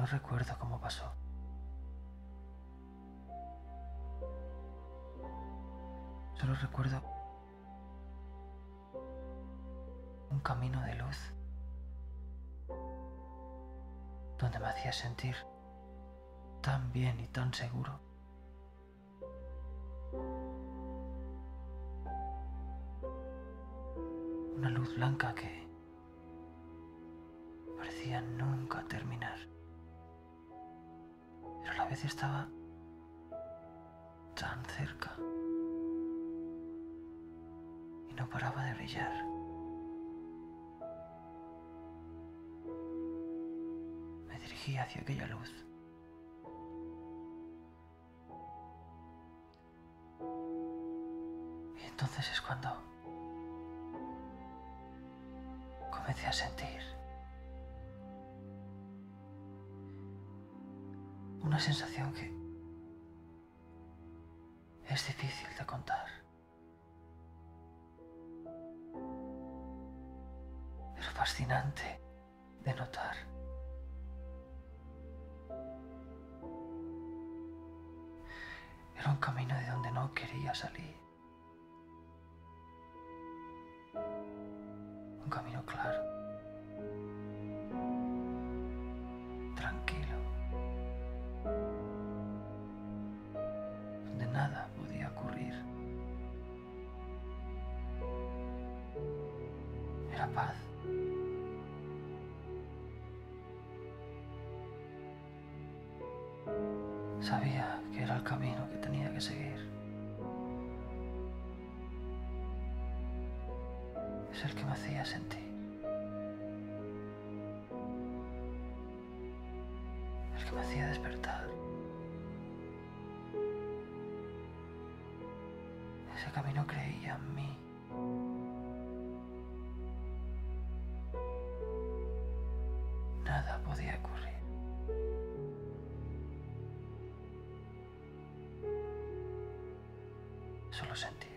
No recuerdo cómo pasó. Solo recuerdo un camino de luz donde me hacía sentir tan bien y tan seguro. Una luz blanca que parecía nunca terminar, pero a la vez estaba tan cerca y no paraba de brillar. Me dirigí hacia aquella luz. Y entonces es cuando comencé a sentir una sensación que es difícil de contar, pero fascinante de notar. Era un camino de donde no quería salir. Un camino claro, tranquilo, donde nada podía ocurrir. Era paz. Sabía que era el camino que tenía que seguir. Es el que me hacía sentir. El que me hacía despertar. Ese camino creía en mí. Nada podía ocurrir. Solo sentí.